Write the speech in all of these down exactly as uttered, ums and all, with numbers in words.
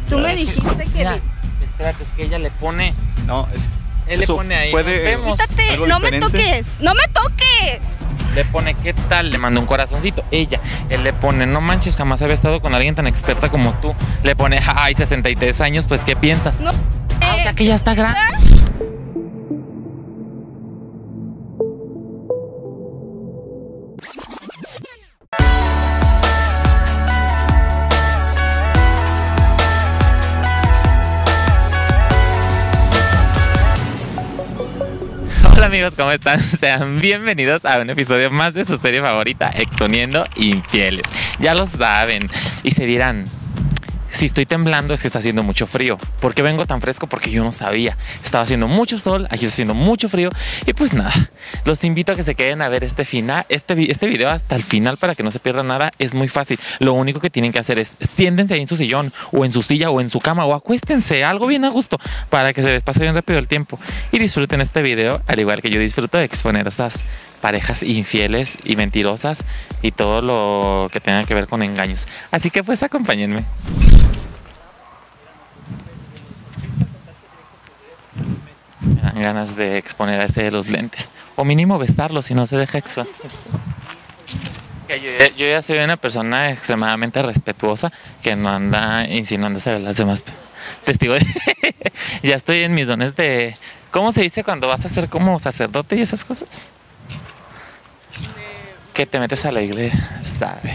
Tú me dijiste que... Mira, espérate, es que ella le pone... No, es... Él le pone ahí, fue nos de- vemos. Quítate, algo no me diferente. toques, no me toques. Le pone, ¿qué tal? Le manda un corazoncito. Ella, él le pone, no manches, jamás había estado con alguien tan experta como tú. Le pone, ay, sesenta y tres años, pues, ¿qué piensas? No. Ah, o sea que ya está grande. Hola amigos, ¿cómo están? Sean bienvenidos a un episodio más de su serie favorita, Exponiendo Infieles. Ya lo saben. Y se dirán, si estoy temblando es que está haciendo mucho frío. ¿Por qué vengo tan fresco? Porque yo no sabía. Estaba haciendo mucho sol, aquí está haciendo mucho frío. Y pues nada, los invito a que se queden a ver este, final, este, vi- este video hasta el final para que no se pierdan nada. Es muy fácil. Lo único que tienen que hacer es siéntense ahí en su sillón o en su silla o en su cama o acuéstense, algo bien a gusto, para que se les pase bien rápido el tiempo y disfruten este video al igual que yo disfruto de exponer a estas parejas infieles y mentirosas y todo lo que tenga que ver con engaños. Así que pues acompáñenme. Me dan ganas de exponer a ese de los lentes. O mínimo besarlo si no se deja exponer. Que Yo, ya- yo ya soy una persona extremadamente respetuosa que no anda insinuándose a las demás. Testigo de... Ya estoy en mis dones de... ¿Cómo se dice cuando vas a ser como sacerdote y esas cosas? Que te metes a la iglesia, ¿sabe?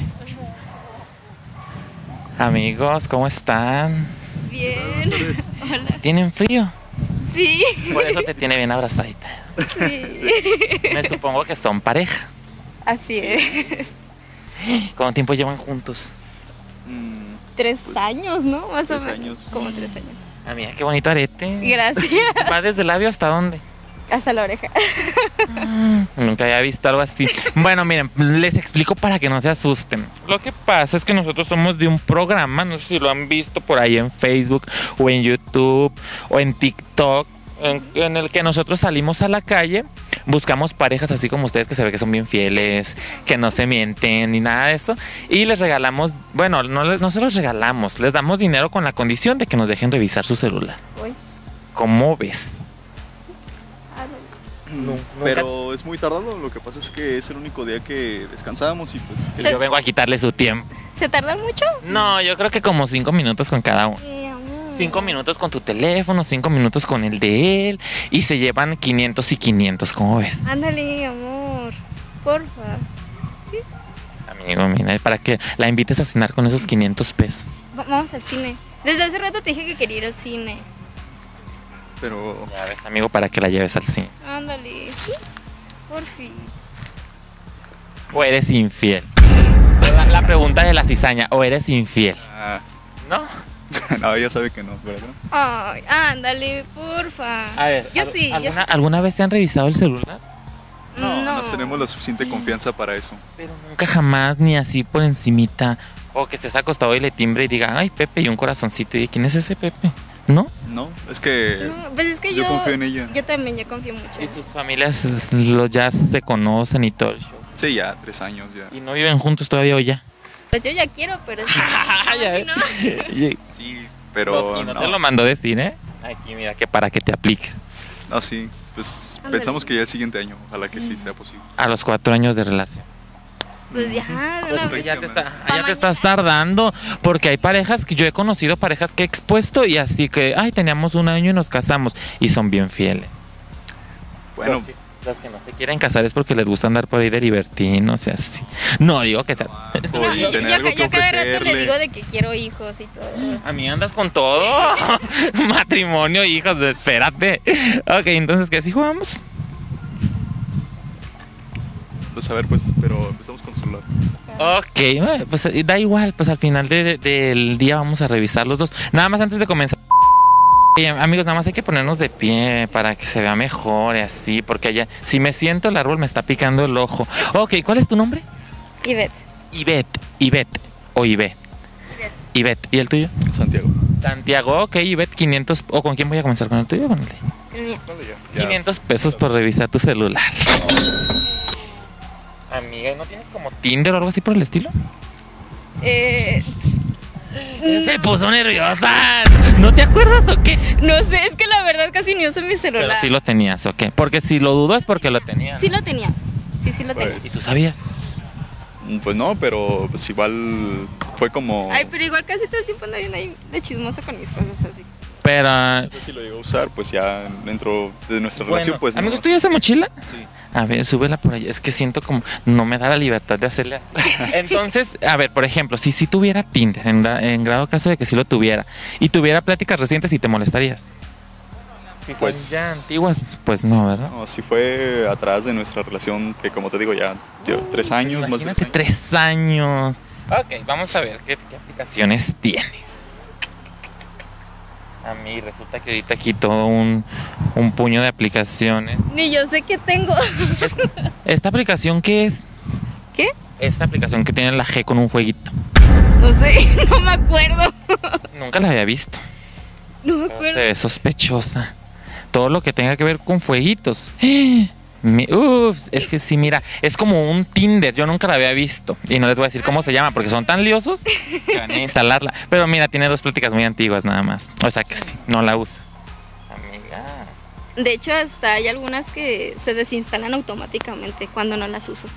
Amigos, ¿cómo están? Bien. Hola. ¿Tienen frío? Sí. Por eso te tiene bien abrazadita. Sí. Me supongo que son pareja. Así es. ¿Cuánto tiempo llevan juntos? Mm, Tres años, ¿no? Más o tres menos. años. Como tres años. Ah, mira, qué bonito arete. Gracias. ¿Va desde el labio hasta dónde? Hasta la oreja. Nunca había visto algo así. Bueno, miren, les explico para que no se asusten. Lo que pasa es que nosotros somos de un programa, no sé si lo han visto por ahí en Facebook o en YouTube o en TikTok, en, en el que nosotros salimos a la calle, buscamos parejas así como ustedes que se ve que son bien fieles, que no se mienten ni nada de eso, y les regalamos, bueno, no, les- no se los regalamos, les damos dinero con la condición de que nos dejen revisar su celular. Uy. ¿Cómo ves? Ah, no. Nunca- Pero es muy tardado, lo que pasa es que es el único día que descansamos y pues... que- Yo vengo a quitarle su tiempo. ¿Se tarda mucho? No, yo creo que como cinco minutos con cada uno. Sí, amor. Cinco minutos con tu teléfono, cinco minutos con el de él. Y se llevan quinientos y quinientos, ¿cómo ves? Ándale, amor. Porfa. Amigo, mira, para que la invites a cenar con esos quinientos pesos. Va- Vamos al cine. Desde hace rato te dije que quería ir al cine. Pero... Ya ves, amigo, para que la lleves al cine. Ándale. Sí. Por fin. O eres infiel. La, la pregunta de la cizaña, o eres infiel. ah, ¿No? no, ya sabe que no, ¿verdad? Ay, ándale, porfa. A ver, Yo ¿al- sí, yo ¿alguna, sí. ¿alguna vez te han revisado el celular? No, No. no tenemos la suficiente confianza para eso. Pero nunca jamás, ni así por encimita. O que estés acostado y le timbre y diga, ay, Pepe, y un corazoncito. ¿Y quién es ese Pepe? ¿No? No, es que No, pues es que yo yo, confío en ella. Yo también, yo confío mucho. Y sus familias es- lo, ya se conocen y todo el show. Sí, ya, tres años ya. ¿Y no viven juntos todavía o ya? Pues yo ya quiero, pero es que Ya, no, Y, Sí, pero y no, no. te lo mandó decir, ¿eh? Aquí, mira, que para que te apliques. No, sí, pues Ándale. pensamos que ya el siguiente año, ojalá que sí sea posible. A los cuatro años de relación. pues ya, de una Pues vez. ya te, está, Pa' ya te estás tardando. Porque hay parejas que yo he conocido, parejas que he expuesto y así que, ay, teníamos un año y nos casamos. Y son bien fieles. Bueno, Los que, los que no se quieren casar es porque les gusta andar por ahí de libertinos y así. No digo que sea. por No, yo, tener yo- algo yo que cada rato le ofrecerle. digo de que quiero hijos y todo. A mí andas con todo. Matrimonio, hijos, espérate. Ok, entonces, ¿qué así jugamos? Pues a ver, pues, pero empezamos con celular. Ok, bueno, pues eh, da igual, pues al final de- de- del día vamos a revisar los dos. Nada más antes de comenzar. Eh, amigos, nada más hay que ponernos de pie para que se vea mejor y así, porque allá, si me siento el árbol me está picando el ojo. Ok, ¿cuál es tu nombre? Ivette. Ivette, Ivette o Ibe. Ivette, ¿y el tuyo? Santiago. Santiago, ok, Ivette, quinientos, ¿o con quién voy a comenzar? ¿Con el tuyo o con el de? El mío. Ya. quinientos pesos por revisar tu celular. Amiga, ¿no tienes como Tinder o algo así por el estilo? Eh, Se puso nerviosa. ¿No te acuerdas o qué? No sé, es que la verdad casi ni uso mi Pero celular. sí lo tenías, ¿o qué? Porque si lo dudo es porque lo tenías. Sí lo tenía. Sí, sí lo tenía. ¿Y tú sabías? Pues no, pero pues igual fue como... Ay, pero igual casi todo el tiempo ando bien ahí de chismosa con mis cosas así. Pero... Si lo llegó a usar, pues ya dentro de nuestra Bueno, relación, pues... no. amigos, ¿tú ya esa mochila? Sí. A ver, súbela por allá. Es que siento como no me da la libertad de hacerle así. Entonces, a ver, por ejemplo, si si tuviera Tinder, en, da- en grado caso de que sí lo tuviera, y tuviera pláticas recientes, ¿y te molestarías? Si Pues- son ya antiguas, pues no, ¿verdad? No, sí fue atrás de nuestra relación, que como te digo, ya llevo tres años, más de Imagínate, tres años. tres años. Ok, vamos a ver qué, qué aplicaciones tienes. A mí resulta que ahorita aquí todo un, un puño de aplicaciones. Ni yo sé qué tengo. ¿Esta aplicación qué es? ¿Qué? Esta aplicación que tiene la G con un fueguito. No sé, no me acuerdo. Nunca la había visto. No me Se acuerdo. ve sospechosa. Todo lo que tenga que ver con fueguitos. Mi- Uf, es que sí, mira, es como un Tinder, yo nunca la había visto. Y no les voy a decir cómo se llama, porque son tan liosos que van a instalarla. Pero mira, tiene dos pláticas muy antiguas nada más. O sea que sí, no la usa. Amiga. De hecho, hasta hay algunas que se desinstalan automáticamente cuando no las uso.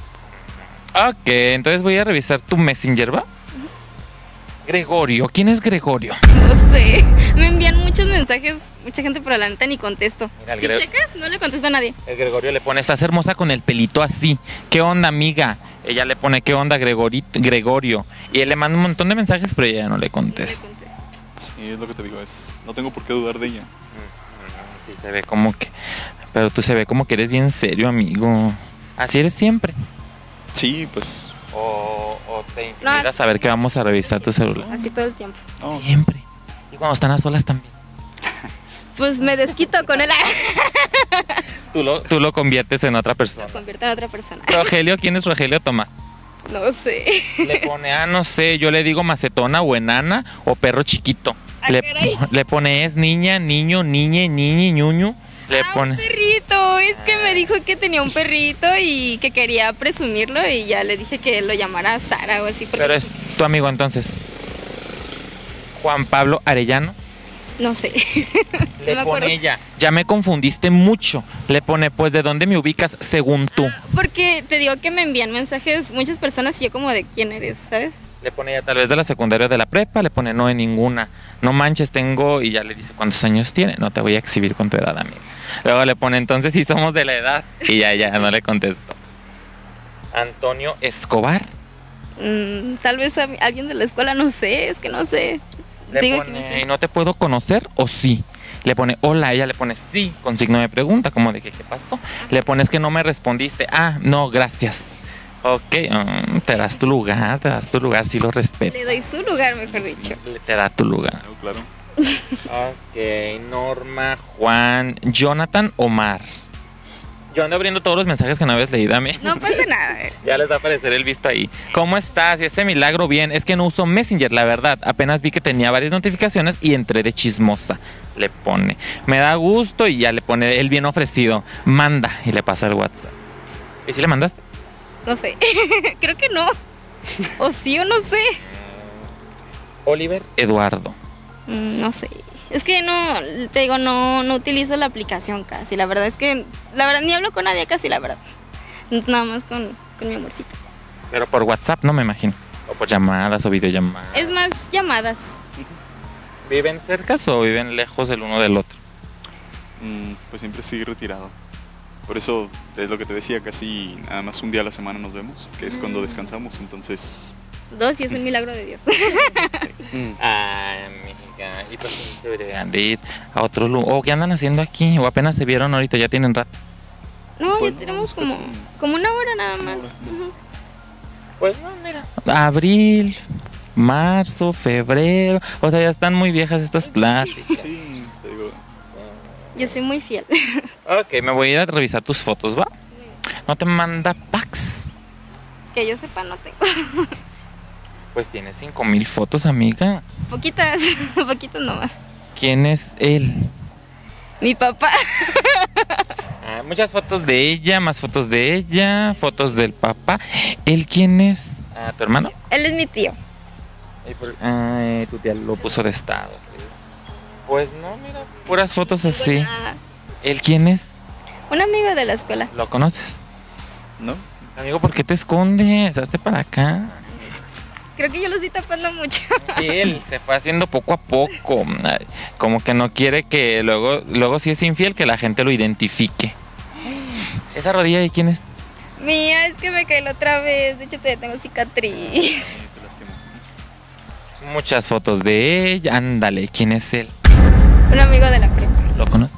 Ok, entonces voy a revisar tu Messenger, ¿va? Gregorio, ¿quién es Gregorio? No sé. Me envían muchos mensajes, mucha gente, pero la neta ni contesto. Mira, el Si Gre- checas, no le contesto a nadie. El Gregorio le pone, estás hermosa con el pelito así. ¿Qué onda, amiga? Ella le pone, ¿qué onda, Gregorito, Gregorio? Y él le manda un montón de mensajes, pero ella no le No le contesta. contesto. Sí, es lo que te digo, es... No tengo por qué dudar de ella. Sí, se ve como que... Pero tú se ve como que eres bien serio, amigo. Así eres siempre. Sí, pues... O, o te No, intimida saber que vamos a revisar tu celular. Así todo el tiempo. No, Siempre. Y cuando están a solas también. Pues me desquito con él. Tú lo, tú lo conviertes en otra persona. Lo convierto en otra persona. Rogelio, ¿quién es Rogelio Tomás? No sé. Le pone, ah, no sé, yo le digo macetona o enana o perro chiquito. Ah, Le, caray. le pone es niña, niño, niñe, niñi, ñuñu. Le Ah, un pone. perrito. Es que me dijo que tenía un perrito y que quería presumirlo y ya le dije que lo llamara Sara o así. porque- Pero es tu amigo entonces. Juan Pablo Arellano. No sé. Le No me acuerdo. pone ella. Ya me confundiste mucho. Le pone, pues, ¿de dónde me ubicas según tú? Porque te digo que me envían mensajes muchas personas y yo como de quién eres, ¿sabes? Le pone ella tal vez de la secundaria o de la prepa. Le pone no de ninguna. No manches, tengo. Y ya le dice cuántos años tiene. No te voy a exhibir con tu edad, amigo. Luego le pone entonces si somos de la edad. Y ya, ya, no le contesto. Antonio Escobar. Mm, tal vez a- alguien de la escuela, no sé, es que no sé. Le Digo que pone, no sé. ¿y no te puedo conocer o sí? Le pone, hola, ella le pone sí, con signo de pregunta, como de que, ¿qué pasó? Le pones que no me respondiste, ah, no, gracias. Ok, mm, te das tu lugar, te das tu lugar, sí lo respeto. Le doy su lugar, mejor dicho. Le- Te da tu lugar. claro, claro. Ok, Norma, Juan, Jonathan, Omar. Yo ando abriendo todos los mensajes que no habías leído a mí. No pasa nada. Ya les va a aparecer el visto ahí. ¿Cómo estás? Y este milagro, bien. Es que no uso Messenger, la verdad. Apenas vi que tenía varias notificaciones y entré de chismosa. Le pone. Me da gusto y ya le pone el bien ofrecido. Manda. Y le pasa el WhatsApp. ¿Y si le mandaste? No sé. Creo que no. O sí o no sé. Oliver Eduardo. Mm, no sé. Es que no, te digo, no, no utilizo la aplicación casi. La verdad es que, la verdad, ni hablo con nadie casi, la verdad. Nada más con, con mi amorcito. Pero por WhatsApp no me imagino. O por llamadas o videollamadas. Es más llamadas. ¿Viven cerca o viven lejos el uno del otro? Mm, pues siempre sigue retirado. Por eso es lo que te decía, casi nada más un día a la semana nos vemos, que es cuando descansamos, entonces... Dos y es un milagro de Dios. Ay, amiga. Y pues se deberían de ir a otro lugar. ¿O qué andan haciendo aquí? ¿O apenas se vieron ahorita? Ya tienen rato. No, Pues ya no, tenemos pues como, casi- como una hora nada Una más. hora. Ujú. Pues no, mira. Abril, marzo, febrero. O sea, ya están muy viejas estas pláticas. Sí, te digo, Yo soy muy fiel. Ok, me voy a ir a revisar tus fotos, ¿va? ¿No te manda Pax? Que yo sepa, no tengo. Pues tiene cinco mil fotos, amiga. Poquitas, poquitas nomás. ¿Quién es él? Mi papá. Ah, muchas fotos de ella, más fotos de ella, fotos del papá. ¿Él quién es? Ah, ¿tu hermano? Él es mi tío. Y por- Ay, tu tía lo puso de estado. Pues no, mira, puras fotos así. Ah, ¿Él quién es? un amigo de la escuela. ¿Lo conoces? ¿No? Amigo, ¿por qué te escondes? Hazte para acá. Creo que yo lo estoy tapando mucho. Él se fue haciendo poco a poco. Ay, como que no quiere que luego, luego si es infiel, que la gente lo identifique. ¿Esa rodilla de quién es? Mía, es que me caí la otra vez. De hecho, todavía tengo cicatriz. Sí, se lastimó. Muchas fotos de ella. Ándale, ¿quién es él? Un amigo de la prepa. ¿Lo conoces?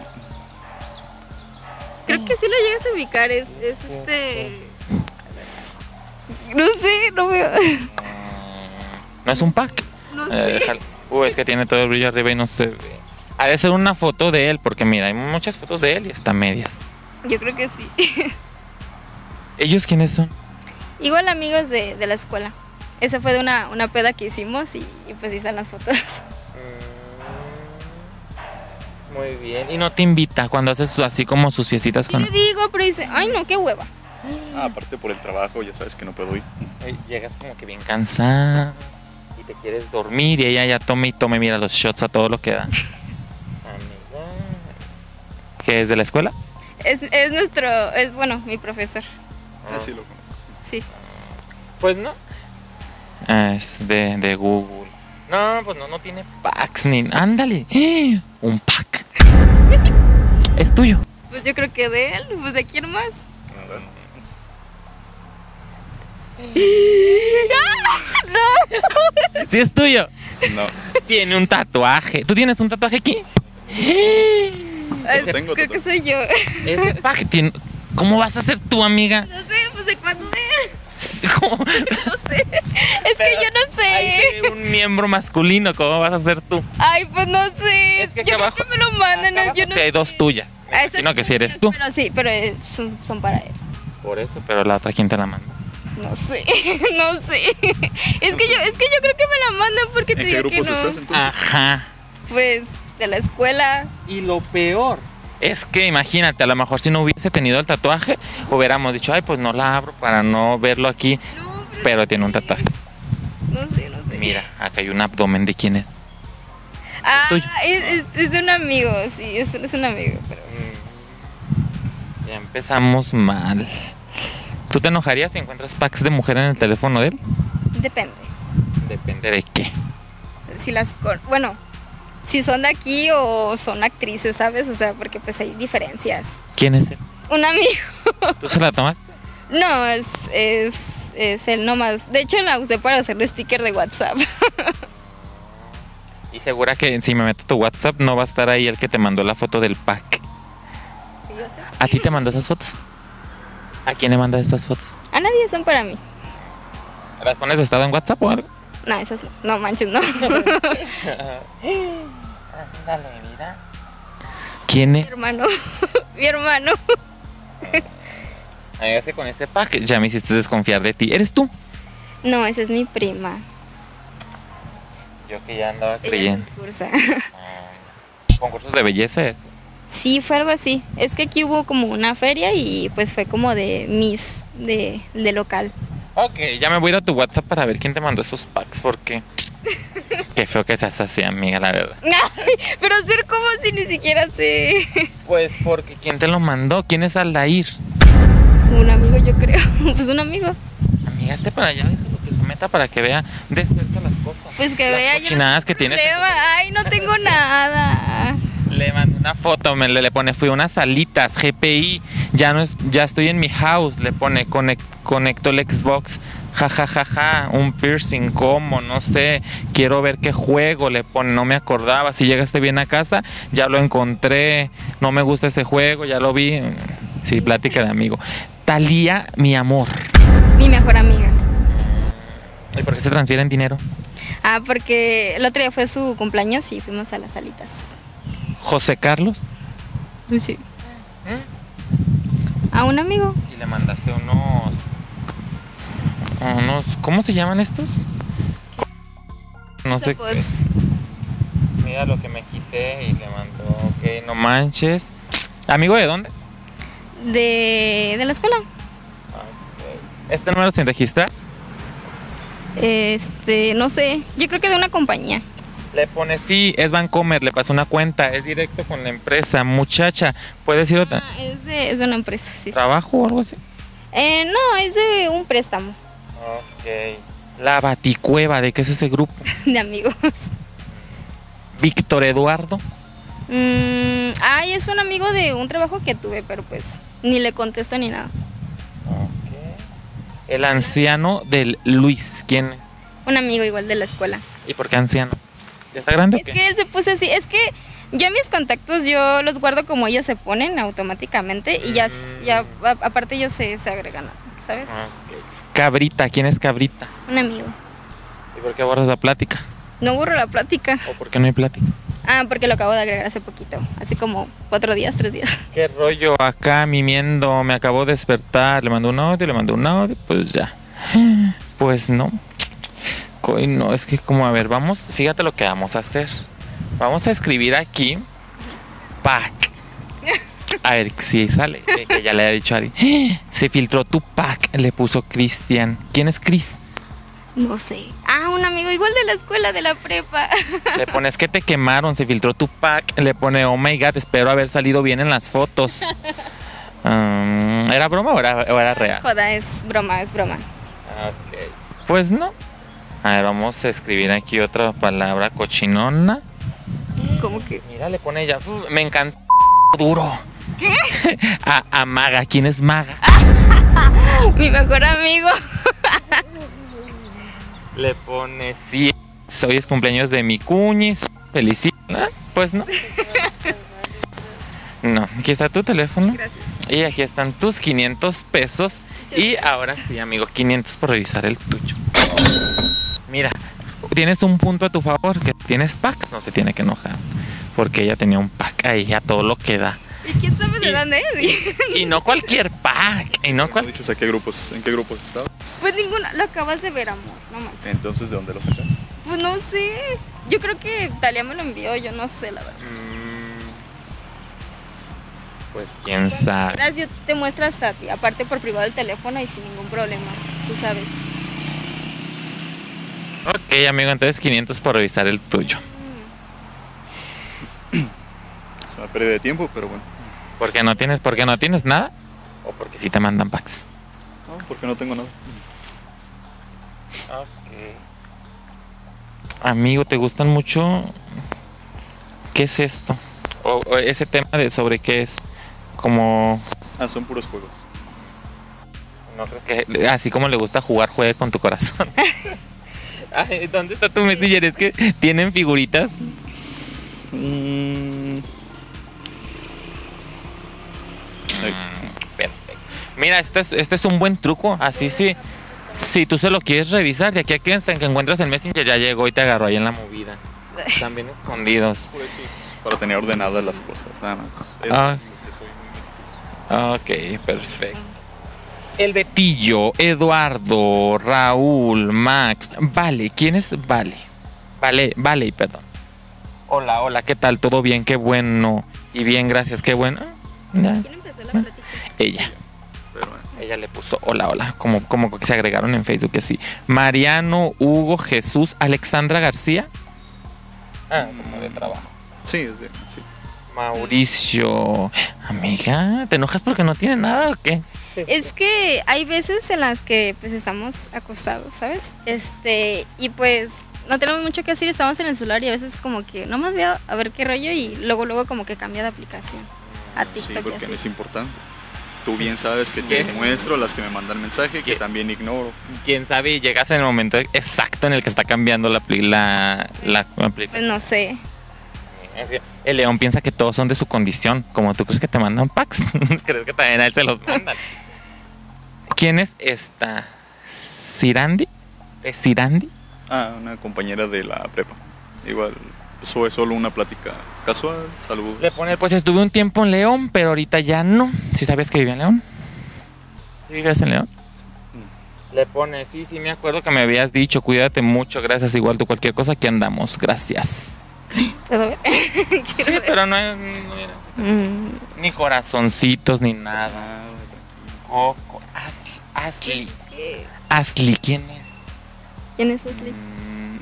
Creo que sí lo llegas a ubicar. Es, es este. No sé, no veo. ¿No es un pack? No Eh, sé. déjalo. Uh, es que tiene todo el brillo arriba y no se ve. Ha de ser una foto de él, porque mira, hay muchas fotos de él y hasta medias. Yo creo que sí. ¿Ellos quiénes son? Igual amigos de, de la escuela. Esa fue de una, una peda que hicimos y, y pues ahí están las fotos. Muy bien. ¿Y no te invita cuando haces su- así como sus fiestitas Sí con... le digo, pero dice, ay no, qué hueva. Ah, aparte por el trabajo, ya sabes que no puedo ir. Ay, llegas como que bien cansada y te quieres dormir y ella ya tome y tome, mira los shots a todo lo que da. Amiga. ¿Qué es de la escuela? Es, es nuestro, es bueno, mi profesor. Ah, sí lo conozco. Sí. Pues no. Ah, es de, de Google. No, pues no, no tiene packs ni... Ándale. ¡Eh! Un pack. Es tuyo. Pues yo creo que de él, pues de quién más. Sí es tuyo. No, Tiene un tatuaje. ¿Tú tienes un tatuaje aquí? Es- tengo creo que tatuaje. soy yo. Ese pack tiene... ¿Cómo vas a ser tu amiga? No sé, pues de cuándo es. ¿Cómo? No sé. Es que yo no Ahí sé. se ve un miembro masculino. ¿Cómo vas a ser tú? Ay, pues no sé. Es que aquí yo abajo- creo que me lo mandan. Acá yo abajo no sí hay sé. dos tuyas. Me Ah, esas imagino que son si eres tú. mías, Pero sí, pero eh, son, son para él. Por eso, pero la otra, ¿quién te la manda? No sé, no sé. Es que yo, es que yo creo que me la mandan porque te ¿en qué digo que grupos no. estás entonces? Ajá. Pues de la escuela. Y lo peor es que imagínate, a lo mejor si no hubiese tenido el tatuaje, hubiéramos dicho, ay, pues no la abro para no verlo aquí, No, pero, pero tiene un tatuaje. no sé, no sé. Mira, acá hay un abdomen de quién es. Ah, tuyo. es, es, es de un amigo, sí, es, es un amigo, pero Ya empezamos mal. ¿Tú te enojarías si encuentras packs de mujer en el teléfono de él? depende. Depende de qué. Si las con, bueno, si son de aquí o son actrices, ¿sabes? O sea, porque pues hay diferencias. ¿Quién es él? Un amigo. ¿Tú se la tomaste? No, es, es, es él nomás. De hecho la usé para hacerle sticker de WhatsApp. Y segura que si me meto a tu WhatsApp no va a estar ahí el que te mandó la foto del pack. ¿A ti te mandó esas fotos? ¿A quién le mandas estas fotos? A nadie son para mí. ¿Las pones de estado en WhatsApp o algo? No, esas no. No manches, no. Ándale, mira. ¿Quién Mi es? hermano. Mi hermano. Amiga, es que con este pack ya me hiciste desconfiar de ti. ¿Eres tú? No, esa es mi prima. Yo que ya andaba Ella creyendo. concursa. ¿Concursos de belleza? ¿Esto? Sí, fue algo así. Es que aquí hubo como una feria y pues fue como de Miss, de, de local. Ok, ya me voy a ir a tu WhatsApp para ver quién te mandó esos packs, porque... Qué feo que seas así, amiga, la verdad. Ay, pero hacer como si ni siquiera sé. Pues porque ¿quién te lo mandó? ¿Quién es Aldair? Un amigo, yo creo. Pues un amigo. Amiga, este para allá, déjalo que se meta para que vea de cerca las cosas. Pues que Las vea yo. cochinadas que tienes. Ay, no tengo nada. Le mandé una foto, me le, le pone, fui a unas salitas, G P I, ya no es, ya estoy en mi house, le pone, conect, conecto el Xbox, ja, ja, ja, ja, un piercing, ¿cómo? No sé, quiero ver qué juego, le pone, no me acordaba, si llegaste bien a casa, ya lo encontré, no me gusta ese juego, ya lo vi, sí, plática de amigo. Talía, mi amor. Mi mejor amiga. ¿Y por qué se transfieren dinero? Ah, porque el otro día fue su cumpleaños y fuimos a las salitas. José Carlos. Sí. A un amigo. Y le mandaste unos, unos, ¿cómo se llaman estos? No sé qué. Pues, Mira lo que me quité y le mandó, ok, no manches. ¿Amigo de dónde? de, de la escuela. ¿Este número sin registrar? Este, no sé, yo creo que de una compañía. Le pone, sí, es Vancomer, le pasó una cuenta, es directo con la empresa. Muchacha, ¿puedes ir otra? Ah, es, de, es de una empresa, sí. ¿Trabajo o algo así? Eh, no, es de un préstamo Ok. La Baticueva, ¿de qué es ese grupo? de amigos. Víctor Eduardo. Mm, ay, es un amigo de un trabajo que tuve, pero pues ni le contesto ni nada. El anciano del Luis, ¿quién es? Un amigo igual de la escuela. ¿Y por qué anciano? ¿Ya está grande Es o qué? que él se puso así, es que yo mis contactos yo los guardo como ellos se ponen automáticamente y ya, s- ya a- aparte ellos se, se agregan, ¿sabes? Ok. Cabrita, ¿quién es Cabrita? Un amigo. ¿Y por qué borras la plática? No borro la plática. ¿O por qué no hay plática? Ah, porque lo acabo de agregar hace poquito, así como cuatro días, tres días. ¿Qué rollo acá mimiendo? Me acabo de despertar, le mando un audio, le mando un audio, pues ya. Pues no. Coy, no, es que como, a ver, vamos, fíjate lo que vamos a hacer. Vamos a escribir aquí pack. A ver si sale, eh, que ya le había dicho a Ari. Se filtró tu pack, le puso Cristian. ¿Quién es Chris? No sé. Ah, un amigo igual de la escuela, de la prepa. Le pones que te quemaron, se filtró tu pack. Le pone, oh my god, espero haber salido bien en las fotos. Um, ¿Era broma o era, o era real? Joda, es broma, es broma. Ok. Pues no. A ver, vamos a escribir aquí otra palabra cochinona. ¿Cómo que? Mira, le pone ya. uh, Me encanta duro. ¿Qué? A, a Maga. ¿Quién es Maga? Mi mejor amigo. Le pone sí. Hoy es cumpleaños de mi cuñis. Felicito. Ah, Pues no. No, aquí está tu teléfono. Gracias. Y aquí están tus quinientos pesos. Y ahora sí, amigo, quinientos por revisar el tuyo. Mira, tienes un punto a tu favor, que tienes packs, no se tiene que enojar. Porque ella tenía un pack ahí, a todo lo que da. ¿Y quién sabe de Y- dónde es? Y no cualquier pack. Y no ¿No cual... dices a qué grupos, en qué grupos estaba? Pues ninguno, lo acabas de ver, amor, no manches. Entonces, ¿de dónde lo sacaste? Pues no sé, yo creo que Talia me lo envió, yo no sé la verdad. Mm, Pues quién sabe. Verás, yo te muestro hasta a ti, aparte por privado del teléfono y sin ningún problema, tú sabes. Ok, amigo, entonces quinientos por revisar el tuyo. Es una pérdida de tiempo, pero bueno. ¿Porque no tienes, porque no tienes nada? ¿O porque sí te mandan packs? No, porque no tengo nada. Amigo, ¿te gustan mucho? ¿Qué es esto? O, o ese tema de sobre qué es. Como... Ah, son puros juegos. No crees que así como le gusta jugar, juegue con tu corazón. Ay, ¿dónde está tu Messenger? Es que tienen figuritas. Mm, Ay. Mm, perfecto. Mira, este es, este es un buen truco. Así sí. Si tú se lo quieres revisar, de aquí a que hasta que encuentras el Messenger ya llegó y te agarró ahí en la movida. Están bien escondidos. por eso es para tener ordenadas las cosas, nada más. Es Ah. lo que soy. Ok, perfecto. El Betillo, Eduardo, Raúl, Max. Vale, ¿quién es Vale? Vale, Vale, perdón. Hola, hola, ¿qué tal? ¿Todo bien? Qué bueno. Y bien, gracias, qué bueno. Ya, ¿Quién empezó la plática? ella. Pero bueno. Ella le puso hola, hola, como, como que se agregaron en Facebook así. Mariano, Hugo, Jesús, Alexandra García. Ah, como de trabajo. Sí, es de, sí. Mauricio. Amiga, ¿te enojas porque no tiene nada o qué? Es que hay veces en las que pues estamos acostados, ¿sabes? Este, y pues no tenemos mucho que hacer, estamos en el celular y a veces como que no más veo a ver qué rollo y luego luego como que cambia de aplicación a Sí, TikTok porque y no así. es importante. Tú bien sabes que te ¿Qué? muestro las que me mandan mensaje, que ¿Qué? también ignoro. Quién sabe y llegas en el momento exacto en el que está cambiando la apli- la, la Pues aplicación. no sé. El león piensa que todos son de su condición, como tú crees que te mandan packs. ¿Crees que también a él se los mandan? ¿Quién es esta? ¿Cirandi? ¿Es Cirandi? Ah, una compañera de la prepa. Igual, eso es solo una plática casual, saludos. Le pone, pues estuve un tiempo en León, pero ahorita ya no. ¿Sí sabías que vivía en León? ¿Sí vivías en León? Le pone, sí, sí, me acuerdo que me habías dicho, cuídate mucho, gracias, igual tú cualquier cosa, aquí andamos, gracias. ¿Puedo ver? Quiero Sí, ver. pero no, es- no era- Mm, ni corazoncitos, ni nada. Ah, Coco, Ashley, Ashley, ¿qué? Ashley, ¿quién es? ¿Quién es Ashley? Mm,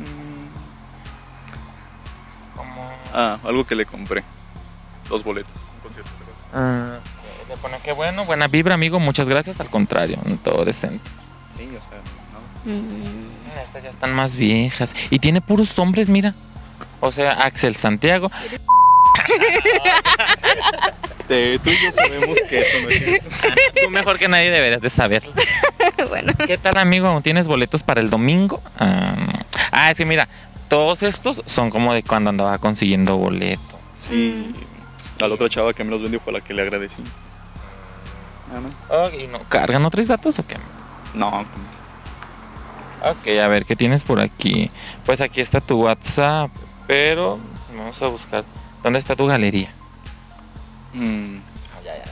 Como... ah, algo que le compré. Dos boletos. Un concierto. Ah, le pone que bueno, buena vibra, amigo, muchas gracias. Al contrario, todo decente. Sí, o sea, no. Mm, Mira, estas ya están más viejas. Y tiene puros hombres, mira. O sea, Axel Santiago. De, tú y yo sabemos que eso no es cierto. Tú mejor que nadie deberías de saberlo. bueno, ¿Qué tal, amigo? ¿Tienes boletos para el domingo? Ah, ah, sí, mira. Todos estos son como de cuando andaba consiguiendo boleto. Sí. A la otra chava que me los vendió fue la que le agradecí. Ah, no. Oh, ¿y no cargan otros datos o qué? No. Ok, a ver, ¿qué tienes por aquí? Pues aquí está tu WhatsApp, pero vamos a buscar. ¿Dónde está tu galería? Mm, Ya, ya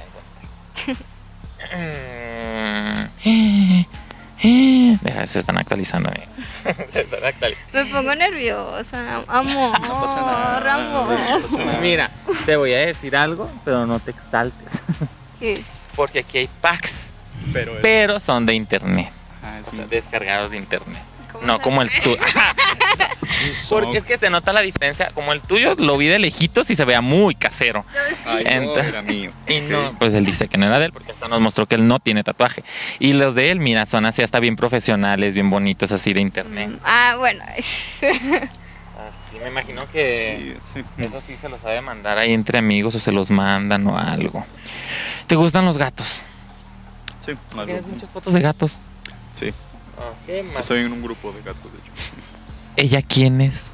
la encontré. Deja, se están actualizando, amigo. Se están actualizando. me pongo nerviosa. Amor, no pasa nada. amor. No pasa nada. Mira, te voy a decir algo, pero no te exaltes. ¿Qué? Porque aquí hay packs, Pero, pero son de internet. ah, O sí. sea, descargados de internet. ¿Cómo No se como el ve? tuyo. Porque es que se nota la diferencia. Como el tuyo lo vi de lejitos y se veía muy casero. Ay, no, Ent- era mío. Y no, Ok. pues él dice que no era de él, porque hasta nos mostró que él no tiene tatuaje. Y los de él, mira, son así hasta bien profesionales, bien bonitos, así de internet. Mm, Ah, bueno. Así, me imagino que Sí, sí. eso sí se los sabe mandar ahí entre amigos o se los mandan o algo. ¿Te gustan los gatos? Sí, algo. ¿Tienes muchas fotos de gatos? Sí. ¿Qué más? Estoy en un grupo de gatos, de hecho. ¿Ella quién es?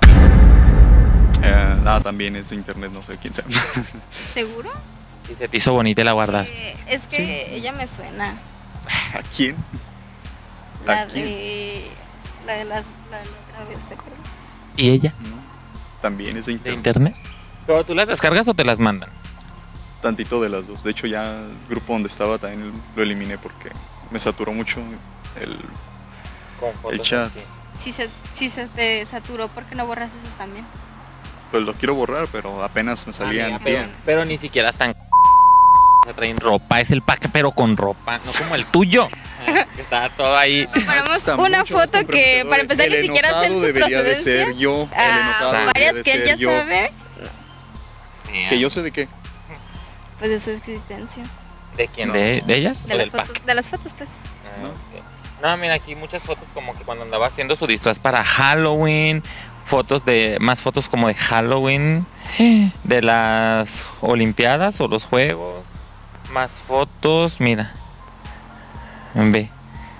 Eh, ah, también es de internet, no sé quién sea. ¿Seguro? Y se te hizo bonita y la guardaste. Eh, es que ella me suena. ¿A quién? La ¿A quién? de. La de las. La de la otra vez, ¿te acuerdas? ¿Y ella? No. También es de ¿De internet. internet? ¿Pero tú las descargas o te las mandan? Tantito de las dos. De hecho, ya el grupo donde estaba también lo eliminé porque me saturó mucho el... Con El chat. así. Si se, si se te saturó, ¿por qué no borras esos también? Pues lo quiero borrar, pero apenas me salían Amiga, pero, bien. pero ni siquiera están. Se traen ropa, es el pack, pero con ropa, no como el tuyo. Que está todo ahí. Ponemos Está una mucho más foto que, comprometedor. para empezar, El ni siquiera sé enojado su debería de procedencia. ser yo. El Ah, enojado debería varias de que él ser ya yo. sabe, Que yo sé de qué. pues de su existencia. ¿De quién? No. ¿De, de ellas? De ¿O las, del pack? fotos, de las fotos, pues. Ah, ¿No? ok. No, mira, aquí muchas fotos como que cuando andaba haciendo su disfraz para Halloween, fotos de, más fotos como de Halloween, de las Olimpiadas o los Juegos, más fotos, mira, ve,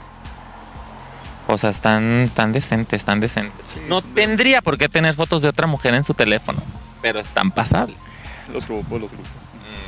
o sea, están, están decentes, están decentes. Sí, No son de- tendría por qué tener fotos de otra mujer en su teléfono, pero están pasables. Los grupos, los grupos.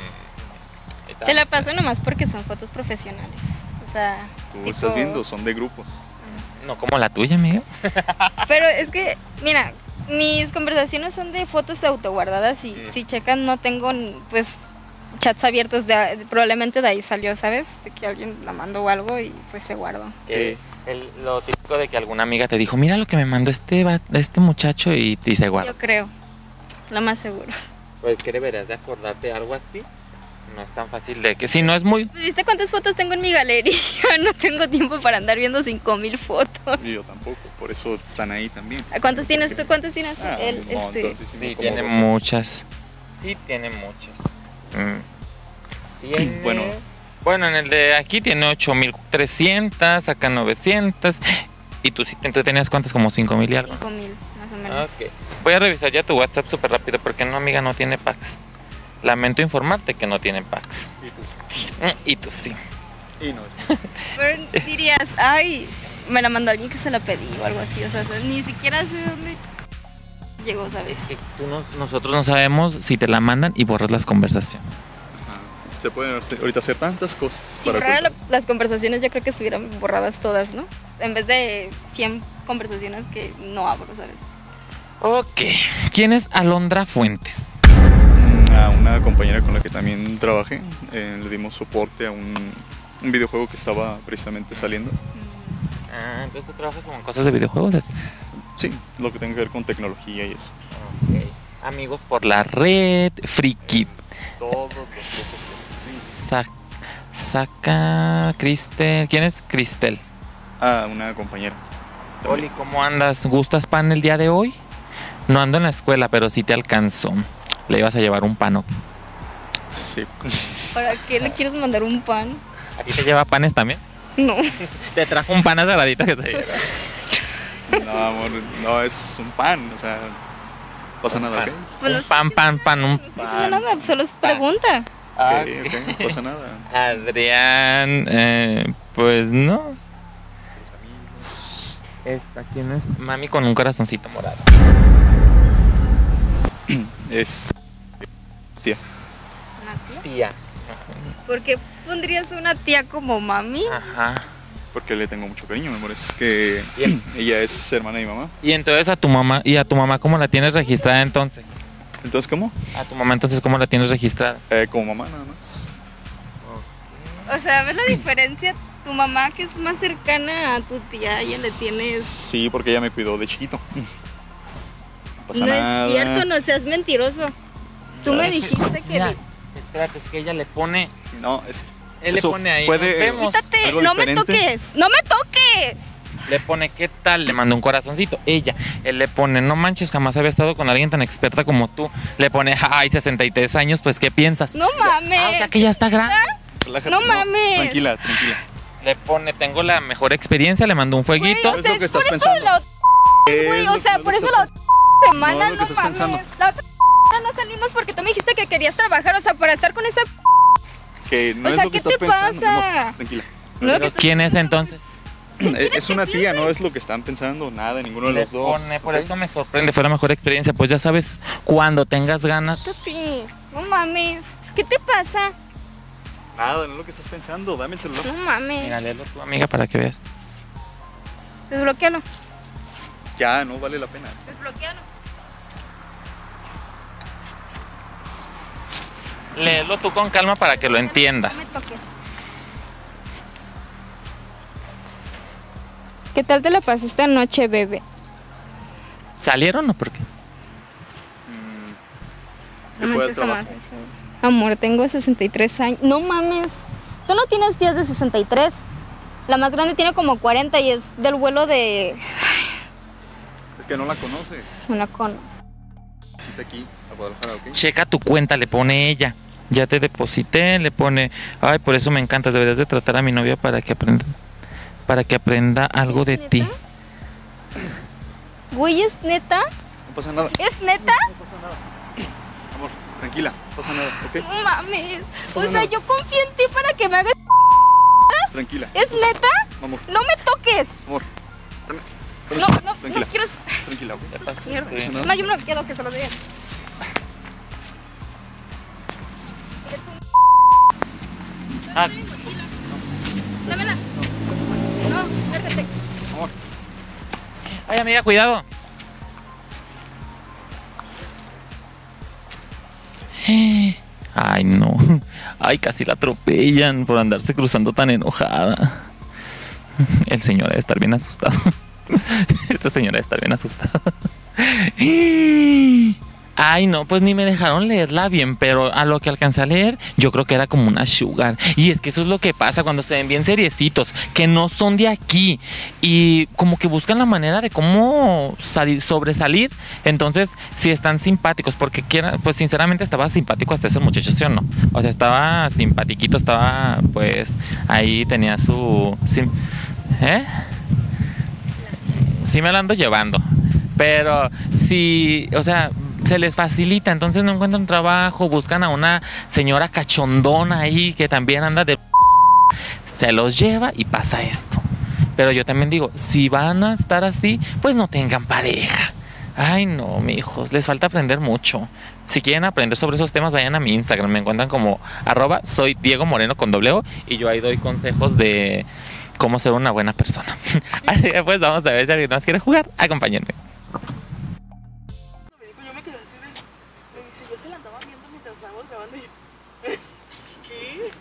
Te la paso nomás porque son fotos profesionales. O sea. Tú tipo- estás viendo, son de grupos. No como la tuya, amigo. Pero es que, mira, mis conversaciones son de fotos autoguardadas y Sí. si checan no tengo, pues, chats abiertos, de, probablemente de ahí salió, ¿sabes? De que alguien la mandó o algo y pues se guardó. Que el- lo típico de que alguna amiga te dijo, mira lo que me mandó este, va- este muchacho y, y se guarda. Yo creo, lo más seguro. Pues que deberías de acordarte algo así. No es tan fácil de que si no es muy... Pues, ¿viste cuántas fotos tengo en mi galería? No tengo tiempo para andar viendo cinco mil fotos. Y yo tampoco, por eso están ahí también. ¿Cuántas tienes tú? ¿Cuántas tienes tú? Ah, El, un montón, este, sí, sí, Sí, como tiene doce. muchas. Sí, tiene muchas. Mm. Tiene- Bueno. Bueno, en el de aquí tiene ocho mil trescientas, acá novecientas. ¿Y tú sí tú tenías cuántas? Como cinco mil y algo. cinco mil, más o menos. Ok. Voy a revisar ya tu WhatsApp súper rápido porque no, amiga, no tiene packs. Lamento informarte que no tiene packs. Y tú. Mm, Y tú sí. Y no. Pero dirías, ay, me la mandó alguien que se la pedí o algo así. O sea, ni siquiera sé dónde llegó, ¿sabes? Es que tú no- nosotros no sabemos si te la mandan y borras las conversaciones. Ajá. Se pueden hacer- ahorita hacer tantas cosas. Si para borrara contar. lo- las conversaciones, yo creo que estuvieran borradas todas, ¿no? En vez de cien conversaciones que no abro, ¿sabes? Ok. ¿Quién es Alondra Fuentes? A una compañera con la que también trabajé, eh, le dimos soporte a un, un videojuego que estaba precisamente saliendo. Ah, entonces tú trabajas como en cosas de videojuegos así. Sí, lo que tenga que ver con tecnología y eso. Ok. Amigos por la red, friki. Todos los grupos. Sa- Saca Cristel. ¿Quién es Cristel? Ah, una compañera. Oli, ¿cómo andas? ¿Gustas pan el día de hoy? No ando en la escuela, pero sí te alcanzó. Le ibas a llevar un pan, ¿no? Sí. ¿Para qué le quieres mandar un pan? ¿A ti te lleva panes también? No. Te trajo un pan asaladito que se lleva. No, amor, no es un pan, o sea, no pasa nada, ¿ok? Pues no Un pan, pan, pan, un No estoy diciendo pan. nada, solo es pregunta. Ah, Ok, ok, no pasa nada. Adrián, eh, pues no. Esta, ¿quién es? Mami con un corazoncito morado. Es tía. ¿Una tía? Tía. ¿Por qué pondrías una tía como mami? Ajá. Porque le tengo mucho cariño, mi amor. Es que Bien. ella es hermana de mi mamá. Y entonces a tu mamá, ¿y a tu mamá cómo la tienes registrada entonces? Entonces, ¿cómo? A tu mamá entonces ¿cómo la tienes registrada? Eh, como mamá nada más. O sea, ¿ves la diferencia? Tu mamá, que es más cercana a tu tía, a ella le tienes... Sí, porque ella me cuidó de chiquito. No pasa No nada. es cierto, no seas mentiroso. Tú me Es- dijiste que... Mira, espérate, es que ella le pone, No, es, él le eso pone ahí, fue nos de- vemos. Quítate, algo no me diferente. toques, no me toques. Le pone, ¿qué tal? Le mandó un corazoncito. Ella, él le pone, no manches, jamás había estado con alguien tan experta como tú. Le pone, ay, sesenta y tres años, pues, ¿qué piensas? No mames. Ah, o sea que ya está grande. relájate, No mames. Tranquila, tranquila. Le pone, tengo la mejor experiencia, le mandó un Güey, fueguito. o es sea, lo que es por estás eso pensando. la otra ¿Qué güey, es o lo- sea, no es por lo que eso la estás otra semana, No es lo que no estás mames. pensando. La otra no salimos porque tú me dijiste que querías trabajar, o sea, para estar con esa... Que no O es sea, lo que ¿qué estás te pensando. mi amor. pasa? Tranquila. No, Pero, ¿quién es entonces? Es una tía, no es lo que están pensando, nada, ninguno de Le los dos. pone, por ¿ok? eso me sorprende, fue la mejor experiencia. Pues ya sabes, cuando tengas ganas. Quítate, no mames. ¿Qué te pasa? Nada, no es lo que estás pensando, dame el celular. No mames. Mira, léelo tu amiga para que veas. Desbloquealo, Ya, no vale la pena. desbloquealo. Léelo tú con calma para que lo No entiendas. me toques. ¿Qué tal te la pasaste anoche, bebé? ¿Salieron o por qué? Mm, No que fue al manches, trabajo. jamás. Amor, tengo sesenta y tres años. No mames. Tú no tienes tías de sesenta y tres. La más grande tiene como cuarenta y es del vuelo de... Es que no la conoce. No la cono. Visita aquí a Guadalajara, ¿ok? Checa tu cuenta, le pone ella. Ya te deposité, le pone, ay, por eso me encantas, deberías de tratar a mi novia para que aprenda, para que aprenda algo de ¿Es ti. neta? Güey, ¿es neta? No pasa nada. ¿Es neta? No pasa nada. Amor, tranquila, no pasa nada, ¿ok? No mames. O No, sea, no. yo confío en ti para que me hagas... Tranquila. ¿Es no pasa neta? nada. Amor, No me toques. amor. Dame, dame No, el no, celular, no tranquila. quiero... Tranquila, ¿ok? Mierda. pasa nada. No, yo no quiero que se lo digan. Ah, Dámela. No, déjate. Amor, ay, amiga, cuidado. Ay, no. Ay, casi la atropellan por andarse cruzando tan enojada. El señor debe estar bien asustado. Esta señora debe estar bien asustada. Ay, no, pues ni me dejaron leerla bien, pero a lo que alcancé a leer, yo creo que era como una sugar. Y es que eso es lo que pasa cuando se ven bien seriecitos, que no son de aquí y como que buscan la manera de cómo salir, sobresalir. Entonces, si están simpáticos, porque quieran, pues sinceramente estaba simpático hasta ese muchacho, ¿sí o no? O sea, estaba simpatiquito, estaba, pues, ahí tenía su... sim- ¿Eh? Sí me la ando llevando. Pero si, o sea, se les facilita, entonces no encuentran trabajo, buscan a una señora cachondona ahí que también anda de... Se los lleva y pasa esto. Pero yo también digo, si van a estar así, pues no tengan pareja. Ay, no, mijos, les falta aprender mucho. Si quieren aprender sobre esos temas, vayan a mi Instagram. Me encuentran como arroba soy Diego Moreno con doble O y yo ahí doy consejos de cómo ser una buena persona. Así que pues vamos a ver si alguien más quiere jugar. Acompáñenme. Me dijo, yo me quedé así de... Me dice, yo se la andaba viendo mientras estábamos grabando y yo... ¿Qué?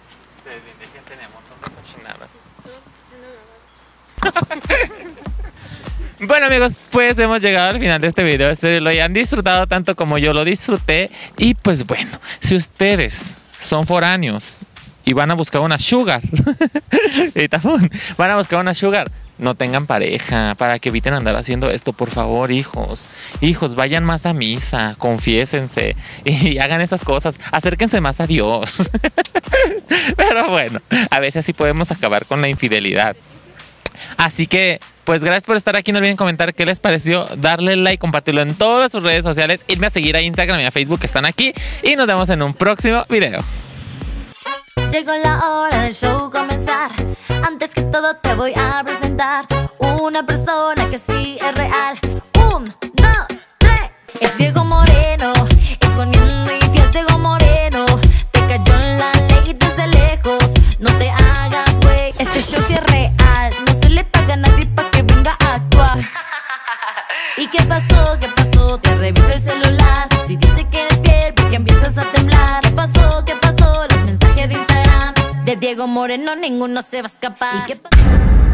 Bueno amigos, pues hemos llegado al final de este video. Espero lo hayan disfrutado tanto como yo lo disfruté. Y pues bueno, si ustedes son foráneos y van a buscar una sugar y tapón, van a buscar una sugar, no tengan pareja, para que eviten andar haciendo esto, por favor, hijos. Hijos, vayan más a misa, confiésense y hagan esas cosas, acérquense más a Dios. Pero bueno, a veces sí podemos acabar con la infidelidad. Así que, pues gracias por estar aquí. No olviden comentar qué les pareció, darle like, compartirlo en todas sus redes sociales, irme a seguir a Instagram y a Facebook que están aquí. Y nos vemos en un próximo video. Llegó la hora del show comenzar. Antes que todo te voy a presentar una persona que sí es real. Un, dos, tres. Es Diego Moreno, exponiendo infiel Diego Moreno. Te cayó en la ley desde lejos, no te hagas güey. Este show sí es real, no se le paga a nadie pa' que venga a actuar. ¿Y qué pasó? ¿Qué pasó? Te reviso el celular. Si dice que eres fiel, porque empiezas a temblar. ¿Qué pasó? ¿Qué pasó? Los mensajes de Instagram de Diego Moreno, ninguno se va a escapar. ¿Y qué pasó?